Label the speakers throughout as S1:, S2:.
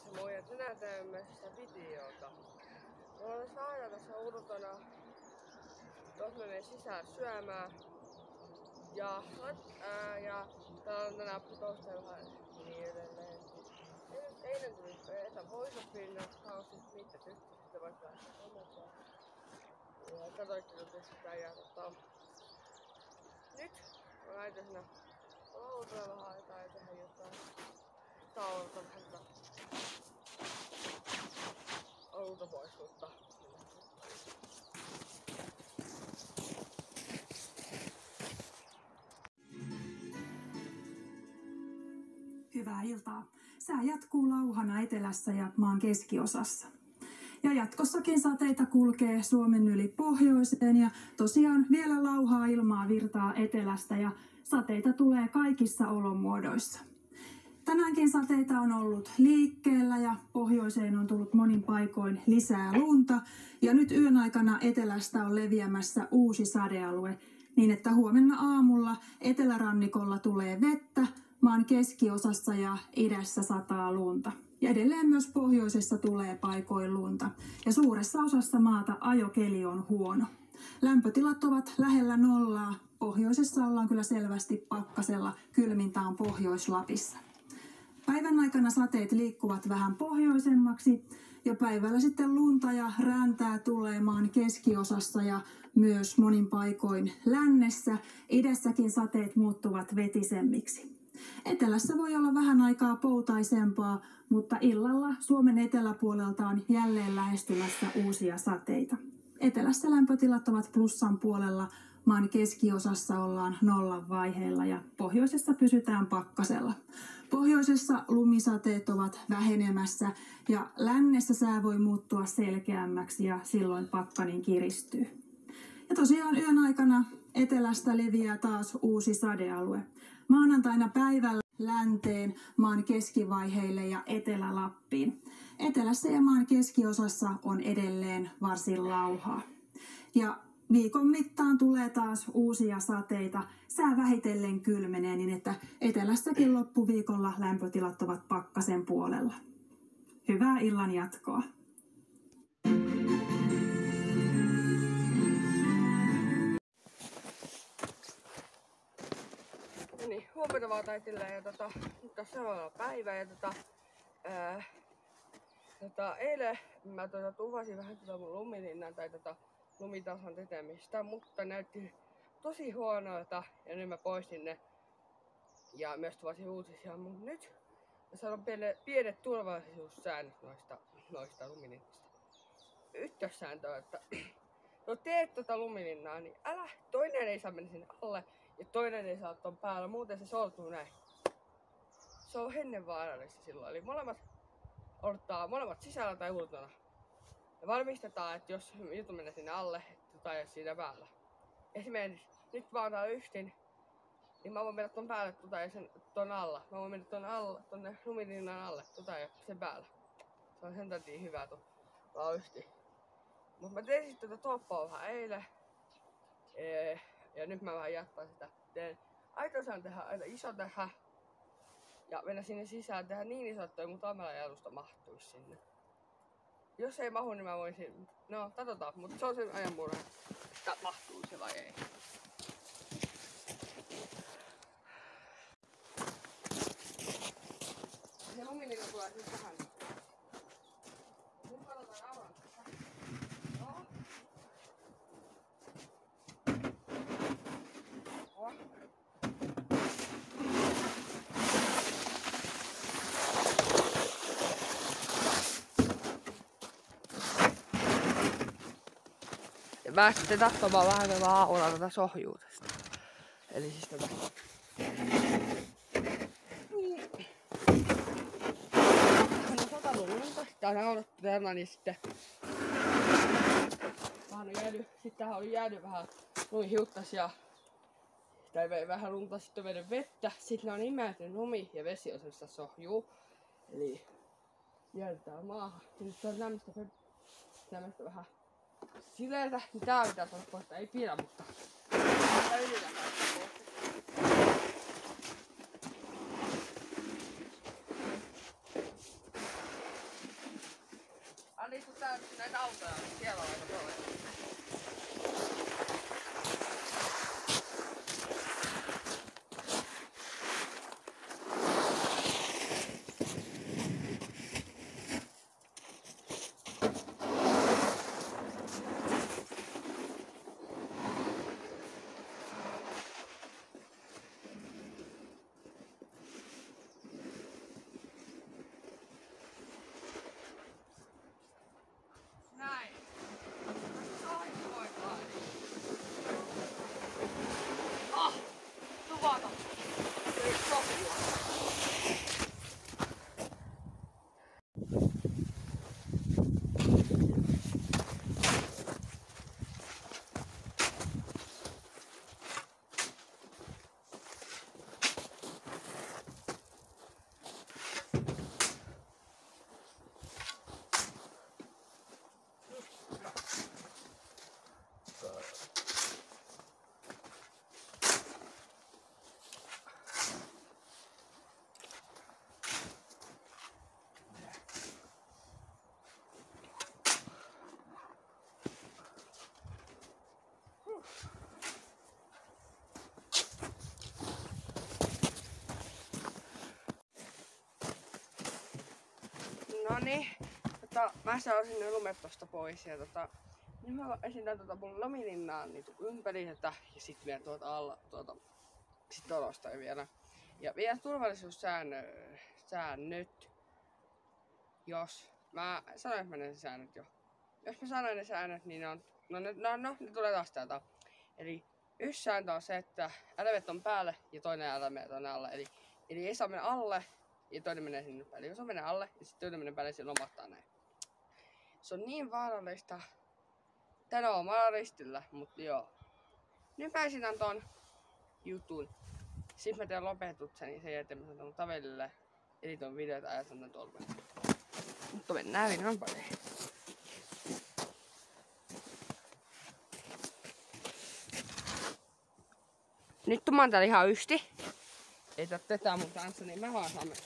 S1: moi ja tänään teemme sitä videota. Me ollaan Saara tässä ulkona. Tuossa menee sisään syömään. Ja täällä on tänään putousta vähän niin edelleen. Eilen tuli Voice of Finland kausi, niitä tykkää sitten vaikka kommentoida. Ja katsoitte nyt sitä ja nyt mä laitan sinne lautalla vähän aikaa ja tehdä jotain. Taulta vähän olutta pois, mutta
S2: hyvää iltaa. Sää jatkuu lauhana etelässä ja maan keskiosassa. Ja jatkossakin sateita kulkee Suomen yli pohjoiseen ja tosiaan vielä lauhaa ilmaa virtaa etelästä ja sateita tulee kaikissa olomuodoissa. Tänäänkin sateita on ollut liikkeellä ja pohjoiseen on tullut monin paikoin lisää lunta ja nyt yön aikana etelästä on leviämässä uusi sadealue niin, että huomenna aamulla etelärannikolla tulee vettä, maan keskiosassa ja idässä sataa lunta. Ja edelleen myös pohjoisessa tulee paikoin lunta ja suuressa osassa maata ajokeli on huono. Lämpötilat ovat lähellä nollaa, pohjoisessa ollaan kyllä selvästi pakkasella, kylmintä on Pohjois-Lapissa. Päivän aikana sateet liikkuvat vähän pohjoisemmaksi ja päivällä sitten lunta ja räntää tulee maan keskiosassa ja myös monin paikoin lännessä. Idässäkin sateet muuttuvat vetisemmiksi. Etelässä voi olla vähän aikaa poutaisempaa, mutta illalla Suomen eteläpuolelta on jälleen lähestymässä uusia sateita. Etelässä lämpötilat ovat plussan puolella, maan keskiosassa ollaan nollan vaiheilla ja pohjoisessa pysytään pakkasella. Pohjoisessa lumisateet ovat vähenemässä ja lännessä sää voi muuttua selkeämmäksi ja silloin pakkanen kiristyy. Ja tosiaan yön aikana etelästä leviää taas uusi sadealue. Maanantaina päivällä länteen, maan keskivaiheille ja Etelä-Lappiin. Etelässä ja maan keskiosassa on edelleen varsin lauhaa. Ja viikon mittaan tulee taas uusia sateita. Sää vähitellen kylmenee niin, että etelässäkin loppuviikolla lämpötilat ovat pakkasen puolella. Hyvää illan jatkoa!
S1: niin, huomenta vaan taitille ja nyt on seuraava päivä ja eilen mä tuvasin vähän mun lumilinnan tai lumitasan tekemistä, mutta näytti tosi huonolta ja nyt mä poistin ne ja myös tuvasin uutisia, mutta nyt mä sanon pienet turvallisuussäännöt noista lumilinnista. Ykkössääntö on, että no teet lumilinnaa, niin toinen ei saa mennä sinne alle ja toinen ei saa ton päällä, muuten se sortuu näin. Se on hennenvaarallista silloin, eli molemmat sisällä tai ulkona. Ja varmistetaan, että jos juttu menee sinne alle tai siinä päällä. Esimerkiksi nyt vaan täällä yksin, niin mä voin mennä ton päälle ja ton alla. Mä voin mennä tonne lumilinnan alle ja sen päällä. Se on sen takia hyvä tuolla yksin. Mut mä tein sitten toppaa vähän eilen. Ja nyt mä vähän jatkan sitä. Aitosaan tehdä aina iso tehdä. Ja mennä sinne sisään tehdä niin iso, että mun kamerajalusta mahtuisi sinne. Jos ei mahu, niin mä voisin... No, katsotaan, mutta se on sen ajan murhe, että mahtuu se vai ei. Se lumilinna tulee nyt tähän. Nyt katsotaan avan. No. Oh. Mä sitten tahtomaan vähän tätä aulaa tätä sohjuutesta. Eli siis tätä. Hän on satanut lunta. Tää on naudattu tänään, niin sitten... Tähän on jäänyt vähän lumihiuttas ja... Tai vei vähän lunta, sitten on mennyt vettä. Sitten on imäinen lumi ja vesi on sellaista sohjuu. Eli... Jäädytään maahan. Ja nyt on tämmöstä vähän... sileitä, niin tää pitää saada pois, ei pidä, mutta tää yritetään pois. tää näitä autoja, siellä on aika paljon. Näin. Tuvata. Ei sopua. Noniin, mä saasin ne lumet tosta pois ja niin mä esitän mun lomilinnaa niin ympäri ja sit vielä tuolta alla sit tolosta vielä. Ja vielä turvallisuussäännöt, jos mä sanoin ne säännöt jo. Jos mä sanoin ne säännöt, niin ne tulee taas täältä. Eli yksi sääntö on se, että älämet on päälle ja toinen älämet on alle. Eli ei saa mennä alle ja toinen menee sinne päälle. Jos on menee alle ja sitten toinen menee päälle, se lomahtaa näin. Se on niin vaarallista. Tänään on ristillä, mutta joo. Nyt mä esitän ton jutun. Sitten mä teen lopetuksen, niin sen jälkeen mä sanon ton Tavelille. Eli ton videota ajatellaan tän tolmen. Mutta mennään viinaan pariin. Nyt mä oon täällä ihan ysti. Ei tätä mun kanssa, niin mä vaan saamme.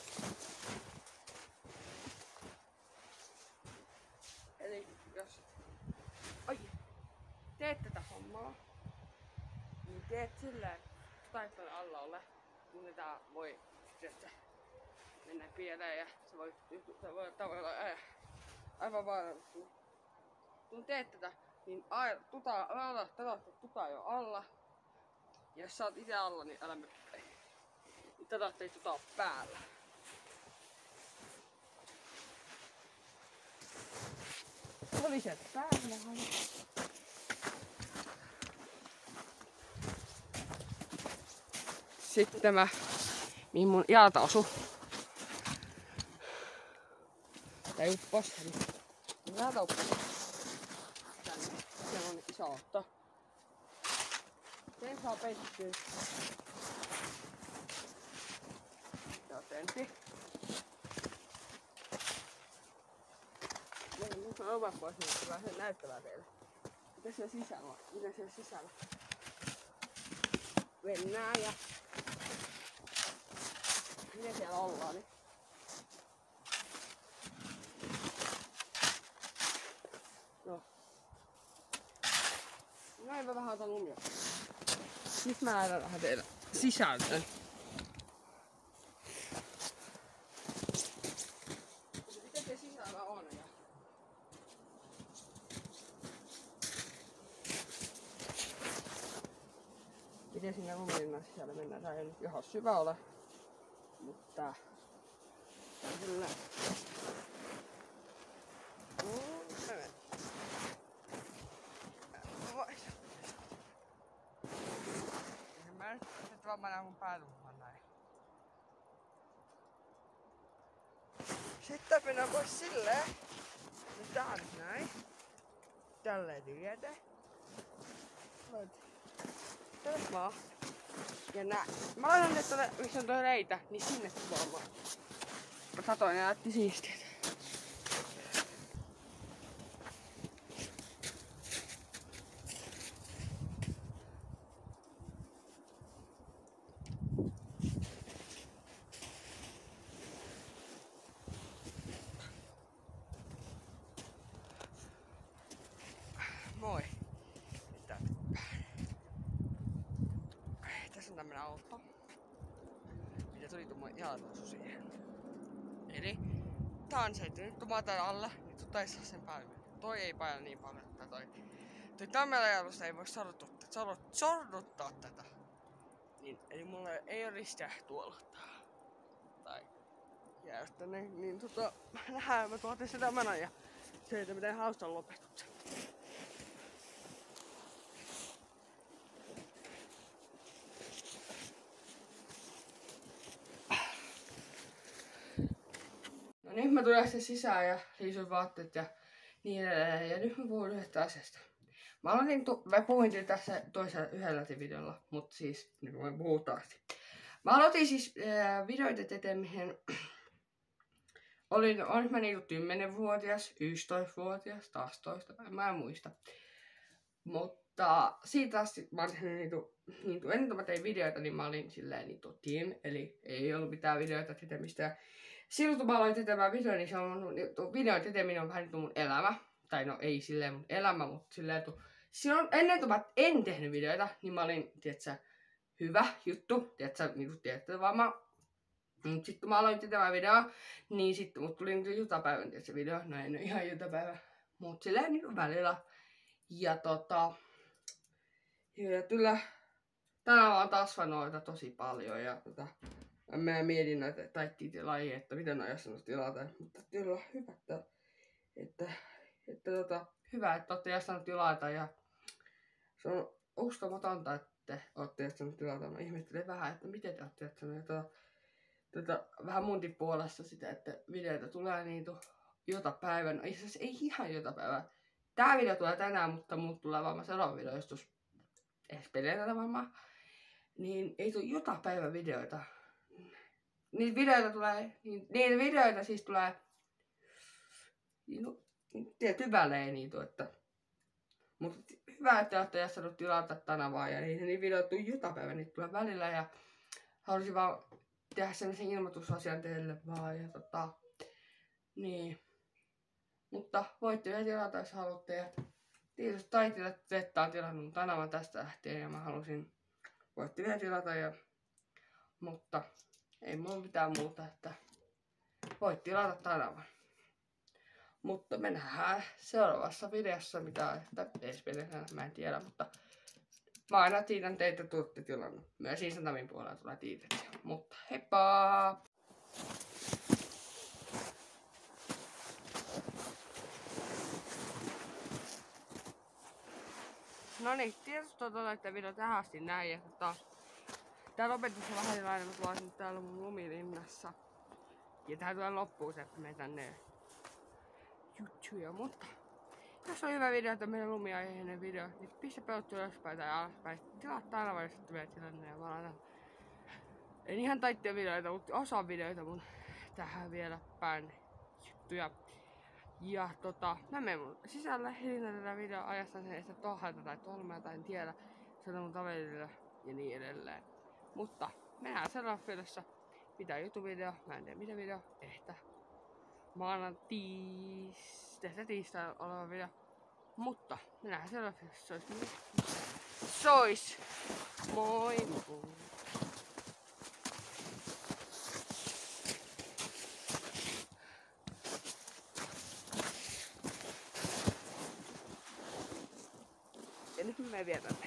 S1: Eli jos teet tätä hommaa, niin teet silleen, että taistelun alla ole, kun tää voi mennä pieleen ja se voi tavallaan aivan vaarallisesti. Kun teet tätä, niin tuta jo alla. Ja jos sä oot ite alla, niin älä mene päin. Niin tätä ei tuta päällä. Oli sieltä päällä. Sitten tämä, mihin mun jalta osui. Tää uppos. Mun jalta uppos. Tänne. Siellä on iso otto. Sen saa peittyä. Joo, tentti. Nyt on omat pois, niin vähän sen näyttävää teille. Mitä siellä sisällä on? Mitä siellä sisällä? Mennään ja... Miten siellä ollaan niin? No. Näin mä vähän otan lumia. Nyt mä lähdän vähän teille sisältöön. Miten se sisällä on? Ja... Miten sinne lumilinnan sisällä mennään? Tää ei nyt ihan syvä ole. Mutta... Tää on kyllä... Sitten mä näen mun päälumaan näin. Sitten mennään pois silleen. Ja tää on näin. Tälleen tietä. Tällä vaan. Ja näin. Mä laitan nyt tonne, missä on toi reitä, niin sinne tuomaan. Mä katoin ja näytti siistiä. on tämmönen auto. Ja tuli tuo mun jalanjuoksu siihen. Eli tää on se, että nyt kun mä otan alle, niin taisi sen päälle. Toi ei paina niin paljon, että toi tämmöllä jalusta ei voi sorruttaa tätä. Niin, eli mulla ei ole ristiä tuolottaa. Tai jää tänne, niin nähdään, mä tuotin sitä menon ja se, että miten haustan lopetuksen. No nyt mä tulen sitten sisään ja liisuin vaatteet ja niin edelleen. Ja nyt mä puhun yhdestä asiasta. Mä puhuin tässä toisella yhdellä videolla, mutta siis nyt mä puhun taas. Mä aloitin siis videoiden tekemisen. Olin mä niinku 10-vuotias, 11-vuotias, taas toista, mä en muista. Mutta siitä asti mä olin ennen kuin mä tein videoita, niin mä olin silleen teen, eli ei ollut mitään videoita tekemistä. Ja silloin kun mä aloin tekemään videoita, niin se on videon tekeminen on vähän mun elämä. Tai no ei silleen mun elämä, mutta silleen, että silloin ennen kuin mä en tehnyt videoita, niin mä olin, tietsä, hyvä juttu, tietsä, niinku tiedätte vaan mä. Sitten kun mä aloin tekemään videoa, niin sitten mut tuli niinku jotapäivän tietsä video, no ei ihan jotapäivä, mut silleen niinku välillä. Ja ja kyllä tänään mä oon kasvanut tosi paljon ja mä mietin näitä taittiitilaajia, että miten on jaksanut tilata, mutta kyllä hyvä, että hyvä, että olette jaksanut tilata ja se on uskomatonta, että olette jaksanut tilata. Mä ihmettelen vähän, että miten te olette jaksanut vähän muntin puolesta sitä, että videoita tulee niitä joka päivä. No itse asiassa ei ihan joka päivä. Tää video tulee tänään, mutta muut tulee varmaan seuraava video, joskus espeleitä varmaan. Niin ei tule joka päivä videoita. Niitä videoita siis tulee tietty välein niitä, että mutta hyvä, että olette jaksanut tilata tänä vaan ja niin videoita tuu joka päivä, niitä tulee välillä ja haluaisin vaan tehdä sellaisen ilmoitusasian teille vaan ja niin. Mutta voitte vielä tilata, jos haluatte ja tietysti taitilla Zetta on tilannut tänä vaan tästä lähtien ja mä halusin, voitte vielä tilata ja mutta ei mulla mitään muuta, että voit tilata tänä vaan. Mutta me nähdään seuraavassa videossa, mitä mä en tiedä, mutta mä aina tiedän teitä tuotte tilannut. Myös Instagramin puolella tulee tiitettyä. Mutta heippa! No niin, tietysti että video tähän asti näin. Ja tää lopetus on vähän erilainen, mä tulen nyt täällä mun lumilinnassa. Ja tää tulee loppuun se, että me tänne juttuja, mutta jos on hyvä video, että meidän lumiaiheinen video, niin pistä peuttu ylöspäin tai alaspäin. Tilaa täällä vai jos tulee tilanne ja mä laitan. En ihan taittia videoita, mutta osa videoita mun tähän vielä päin juttuja. Ja mä menen mun sisälle, hiljainen tätä videoa, ajastan sen että tohhalta tai tolmea tai en tiedä. Se on mun kaverille ja niin edelleen. Mutta mennään seuraavassa videossa. Mitä YouTube-video, mä en tiedä mitä video, ehkä tiistaina oleva video. Mutta me nähdään seuraavaksi. Sois! Moi! Ja nyt mä menen vielä tänne.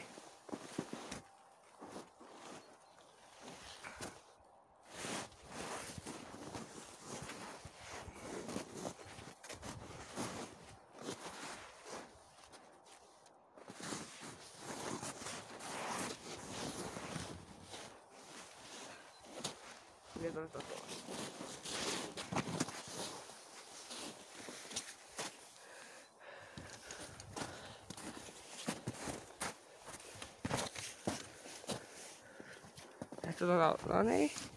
S1: No niin.